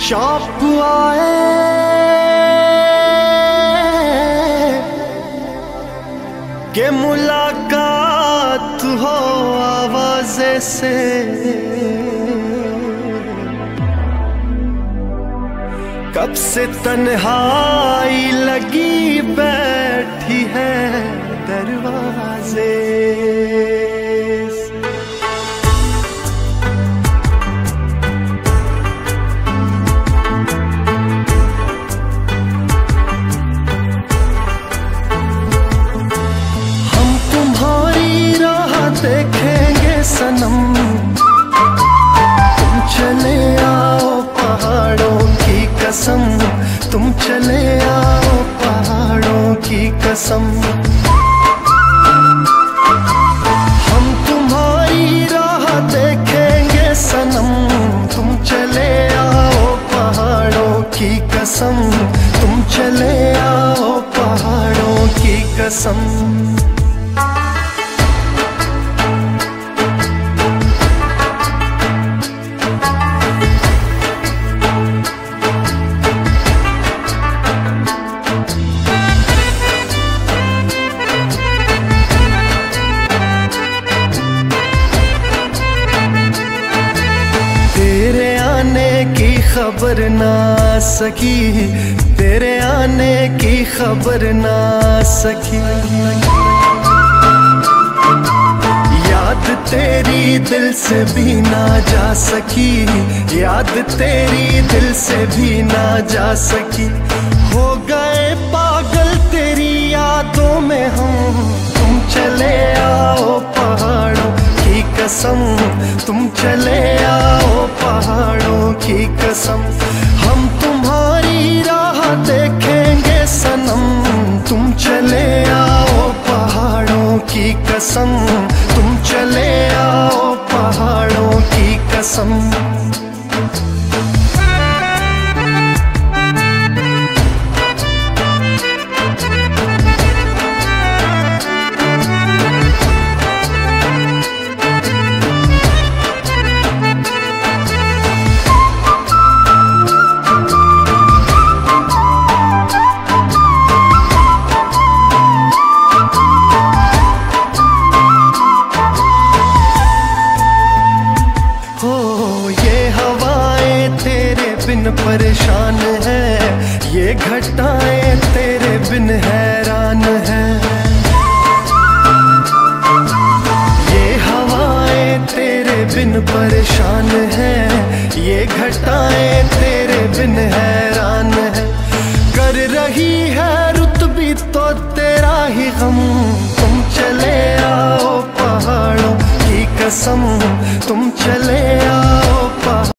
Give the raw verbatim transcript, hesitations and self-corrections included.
शौक आए के मुलाकात हो आवाज़े से, कब से तन्हाई लगी बैठी है दरवाजे से। हम तुम्हारी राह देखेंगे सनम, तुम चले आओ पहाड़ों की कसम, तुम चले आओ पहाड़ों की कसम। हम तुम्हारी राह देखेंगे सनम, तुम चले आओ पहाड़ों की कसम, तुम चले आओ पहाड़ों की कसम। तेरे आने की खबर ना सकी, तेरे आने की खबर ना सकी, याद तेरी दिल से भी ना जा सकी, याद तेरी दिल से भी ना जा सकी। हो गए पागल तेरी यादों में हम, तुम चले आओ पहाड़ों की कसम, तुम चले आओ पहाड़ों की कसम। हम तुम्हारी राह देखेंगे सनम, तुम चले आओ पहाड़ों की कसम, तुम चले आओ पहाड़ों की कसम। बिन परेशान है ये घटाएं, तेरे बिन हैरान है ये हवाएं, तेरे बिन परेशान है ये घटाएं, तेरे बिन हैरान है। कर रही है रुत भी तो तेरा ही गम, तुम चले आओ पहाड़ों की कसम, तुम चले आओ पहाड़